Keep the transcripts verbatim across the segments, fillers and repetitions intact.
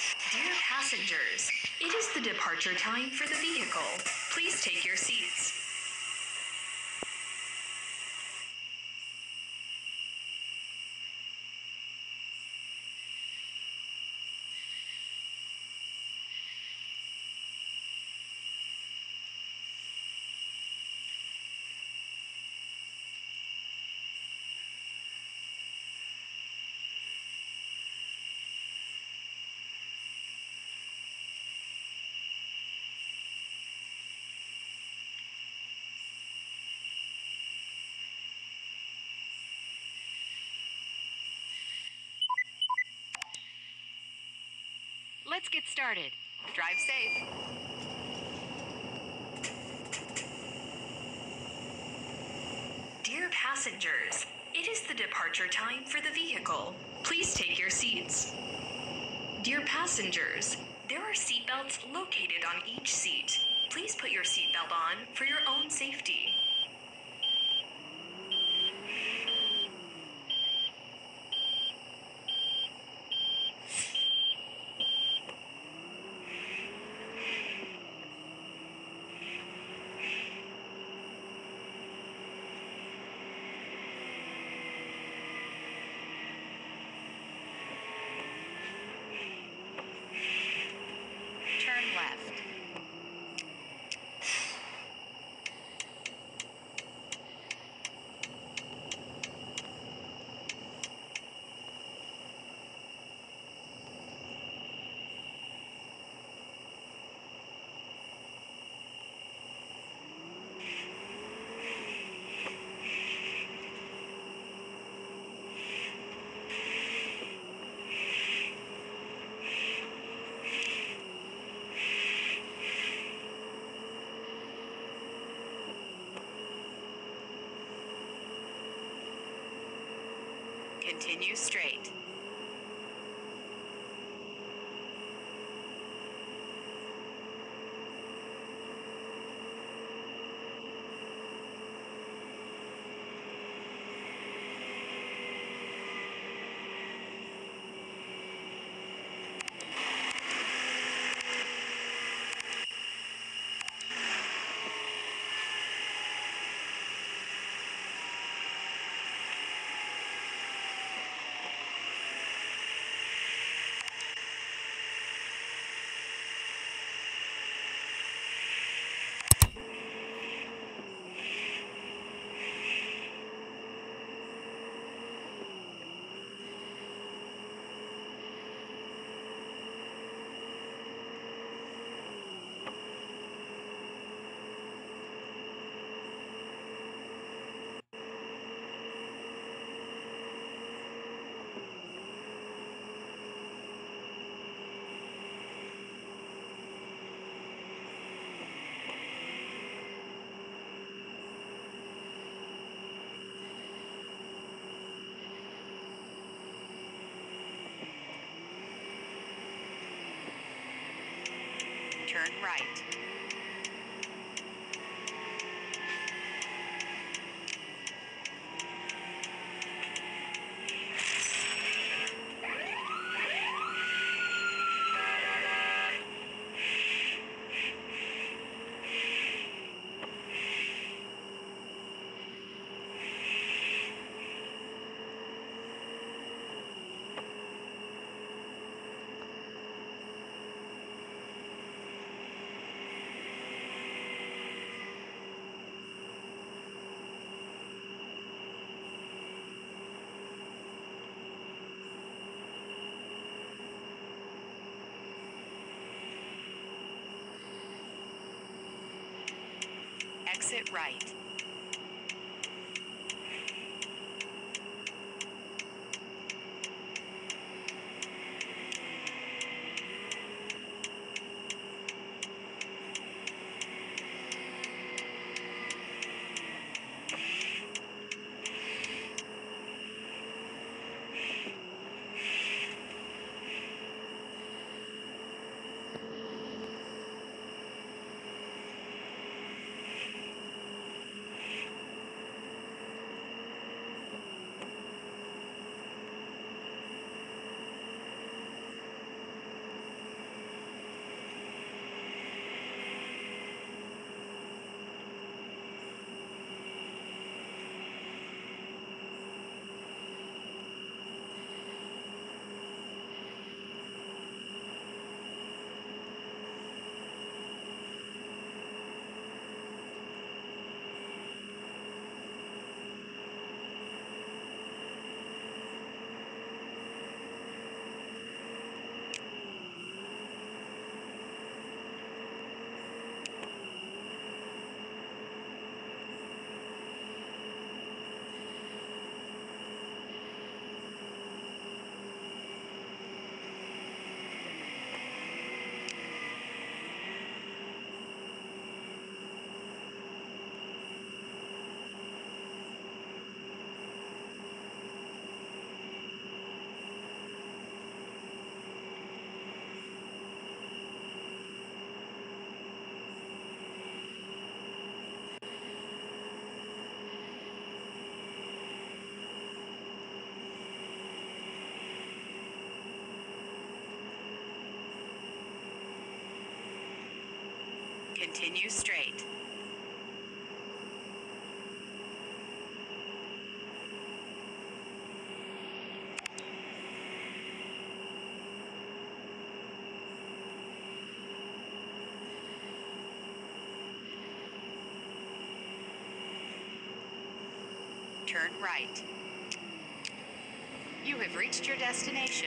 Dear passengers, it is the departure time for the vehicle. Please take your seats. Let's get started. Drive safe. Dear passengers, it is the departure time for the vehicle. Please take your seats. Dear passengers, there are seatbelts located on each seat. Please put your seatbelt on for your own safety. Turn left. Continue straight. Turn right. Exit right. Continue straight. Turn right. You have reached your destination.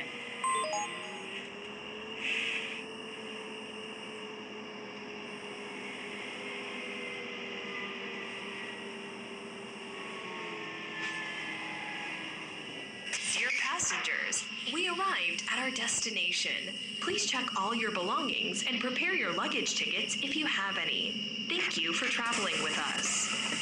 Dear passengers, we arrived at our destination. Please check all your belongings and prepare your luggage tickets if you have any. Thank you for traveling with us.